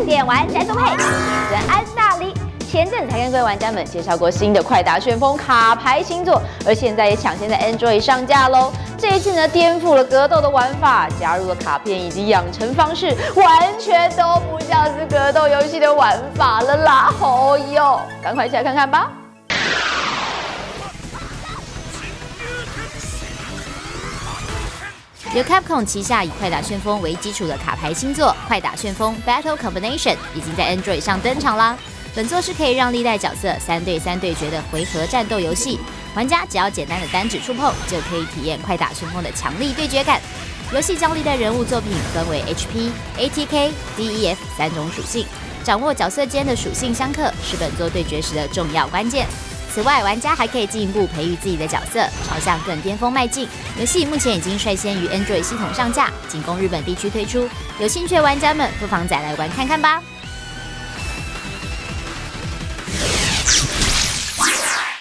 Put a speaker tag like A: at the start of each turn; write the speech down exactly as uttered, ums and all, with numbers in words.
A: 电玩宅速配，主持人安娜丽。前阵子才跟各位玩家们介绍过新的快打旋风卡牌新作，而现在也抢先在 Android 上架喽。这一次呢，颠覆了格斗的玩法，加入了卡片以及养成方式，完全都不像是格斗游戏的玩法了啦！哦哟，赶快一起来看看吧。
B: 由 Capcom 旗下以快打旋风为基础的卡牌新作《快打旋风 Battle Combination》已经在 Android 上登场啦。本作是可以让历代角色三对三对决的回合战斗游戏，玩家只要简单的单指触碰，就可以体验快打旋风的强力对决感。游戏将历代人物作品分为 H P、A T K、D E F 三种属性，掌握角色间的属性相克是本作对决时的重要关键。 此外，玩家还可以进一步培育自己的角色，朝向更巅峰迈进。游戏目前已经率先于 Android 系统上架，仅供日本地区推出。有兴趣的玩家们，不妨再来玩看看吧。